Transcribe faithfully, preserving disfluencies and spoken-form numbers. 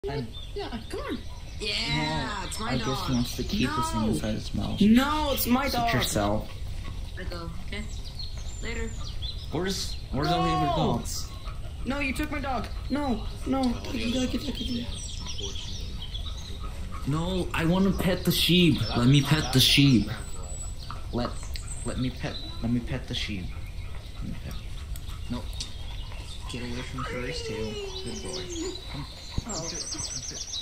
I, Yeah, come on. Yeah, no, it's my I dog. guess he wants to keep no. this thing inside his mouth. No, it's my Sit dog. yourself. Let go. Okay. Later. Where's where's all the other No! dogs? No, you took my dog. No, no. You gotta get that kid. No, I want to pet the sheep. Let me pet the sheep. Let let me pet let me pet the sheep. Let me pet. No. Get away from Furry's tail. Good boy. Come. Oh.